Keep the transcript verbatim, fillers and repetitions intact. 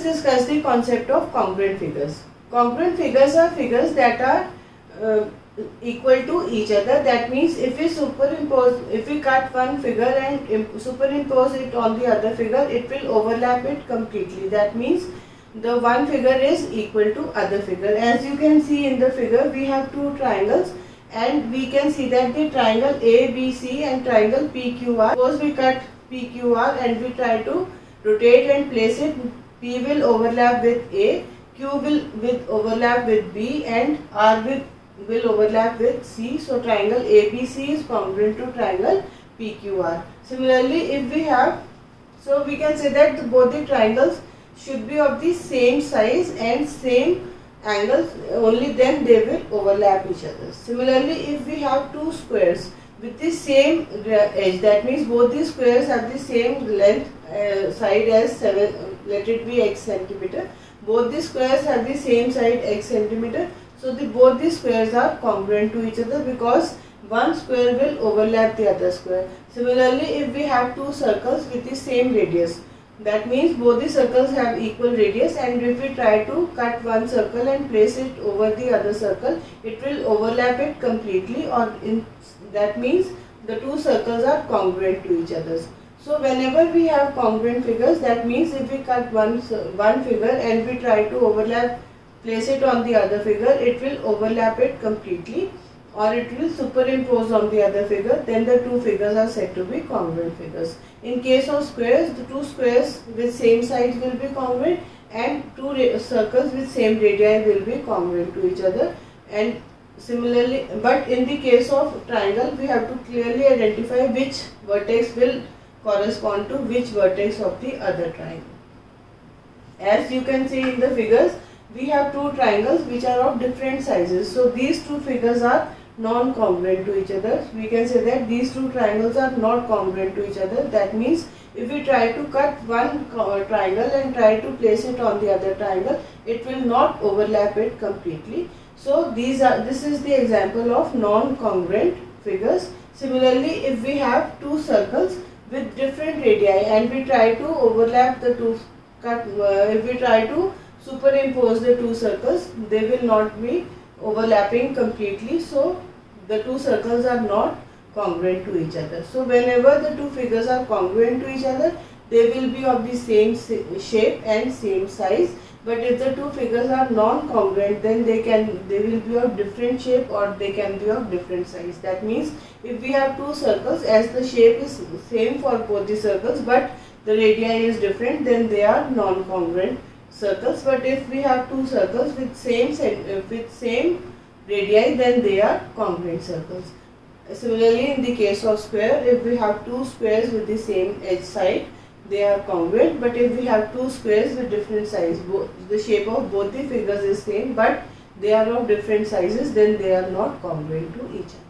discuss the concept of congruent figures. Congruent figures are figures that are uh, equal to each other. That means if we superimpose, if we cut one figure and superimpose it on the other figure, it will overlap it completely. That means the one figure is equal to other figure. As you can see in the figure, we have two triangles and we can see that the triangle A B C and triangle P Q R. Suppose we cut P Q R and we try to rotate and place it. P will overlap with A, Q will with overlap with B, and R with will overlap with C. So triangle A B C is congruent to triangle P Q R. Similarly, if we have, so we can say that both the triangles should be of the same size and same angles, only then they will overlap each other. Similarly, if we have two squares with the same edge, that means both the squares have the same length uh, side as seven, let it be x centimeter. Both the squares have the same side x centimeter. So the both the squares are congruent to each other because one square will overlap the other square. Similarly, if we have two circles with the same radius, that means both the circles have equal radius, and if we try to cut one circle and place it over the other circle, it will overlap it completely, or in that means the two circles are congruent to each other. So whenever we have congruent figures, that means if we cut one, one figure and we try to overlap, place it on the other figure, it will overlap it completely, or it will superimpose on the other figure, then the two figures are said to be congruent figures. In case of squares, the two squares with same sides will be congruent, and two circles with same radii will be congruent to each other. And similarly, but in the case of triangle, we have to clearly identify which vertex will correspond to which vertex of the other triangle. As you can see in the figures, we have two triangles which are of different sizes. So these two figures are non-congruent to each other. We can say that these two triangles are not congruent to each other. That means if we try to cut one triangle and try to place it on the other triangle, it will not overlap it completely. So these are this is the example of non-congruent figures. Similarly, if we have two circles with different radii and we try to overlap the two cut, uh, if we try to superimpose the two circles, they will not be overlapping completely. So the two circles are not congruent to each other. So whenever the two figures are congruent to each other, they will be of the same shape and same size. But if the two figures are non-congruent, then they can they will be of different shape or they can be of different size. That means if we have two circles, as the shape is same for both the circles but the radii is different, then they are non-congruent circles. But if we have two circles with same with same radii, then they are congruent circles. Similarly, in the case of square, if we have two squares with the same edge side, they are congruent. But if we have two squares with different size, both the shape of both the figures is same but they are of different sizes, then they are not congruent to each other.